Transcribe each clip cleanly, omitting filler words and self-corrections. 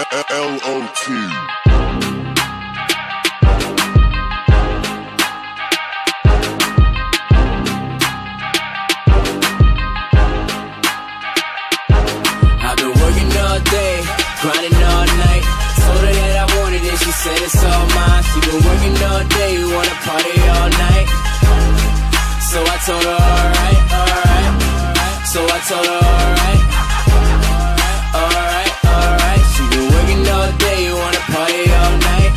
L-O-T. I've been working all day, grinding all night. Told her that I wanted it, she said it's all mine. She been working all day, wanna party all night. So I told her alright, alright. So I told her alright, alright, alright. She been working all day, wanna party all night.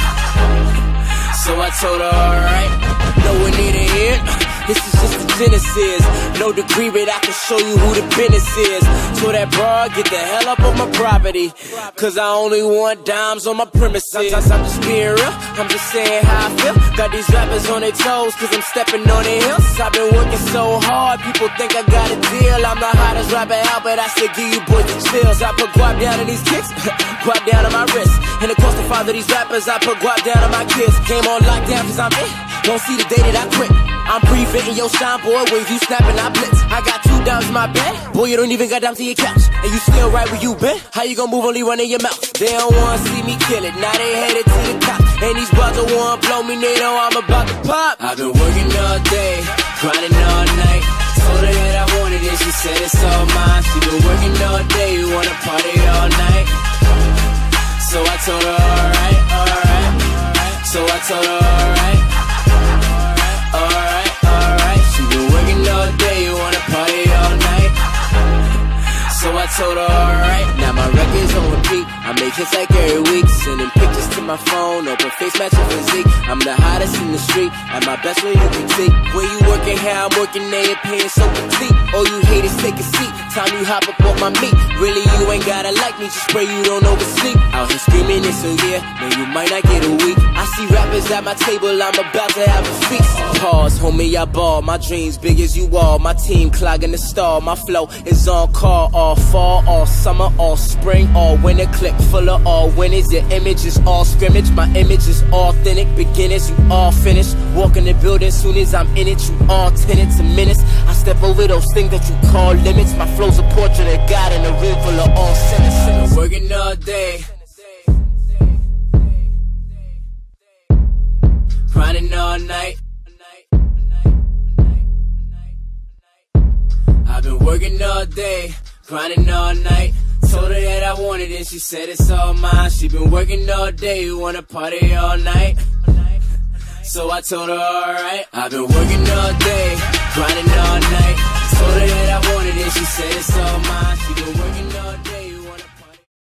So I told her alright. No one need to hear. This is just the genesis. No degree, but I can show you who the business is. So that broad, get the hell up on my property, cause I only want dimes on my premises. Sometimes I'm just being real, I'm just saying how I feel. Got these rappers on their toes, cause I'm stepping on their heels. I've been working so hard, people think I got a deal. I'm the hottest rapper out, but I still give you boys the chills. I put guap down in these kicks, guap down on my wrist. And it cost the father of these rappers, I put guap down on my kids. Came on lockdown cause I'm in, don't see the day that I quit. I'm pre-fitting your shine, boy, when you snapping, I blitz. I got 2 dimes in my bed, boy, you don't even got down to your couch. And you still right where you been, how you gon' move only running your mouth? They don't wanna see me kill it, now they headed to the top. And these bugs don't wanna blow me, they know I'm about to pop. I've been working all day, grinding all night. Told her that I wanted it, she said it's all mine. She been working all day, wanna party all night. So I told her alright, alright. So I told her alright, alright, alright. She been working all day, wanna party all night. So I told her alright. Now my record's on repeat, I make hits like every week. Sending pictures to my phone, open face matching physique. I'm the hottest in the street, at my best when you critique. When you working here, I'm working there, you're paying so petite. All you haters take a seat, time you hop up on my meat. Really you ain't gotta like me, just pray you don't oversleep. Out here screaming this, so yeah, man you might not get a week. I see rappers at my table, I'm about to have a feast. Pause, homie, I ball, my dreams big as you all. My team clogging the stall, my flow is on call. All fall, all summer, all spring, all winter. Click full of all winners, your image is all scrimmage. My image is authentic, beginners, you all finished. Walk in the building, soon as I'm in it, you all tenants and minutes. I step over those things that you call limits. My flow's a portrait of God in a room full of all sinners. Working all day, grinding all night. I've been working all day, grinding all night. Told her that I wanted it, she said it's all mine. She been working all day, wanna party all night. So I told her alright. I've been working all day, grinding all night. Told her that I wanted it, she said it's all mine. She been working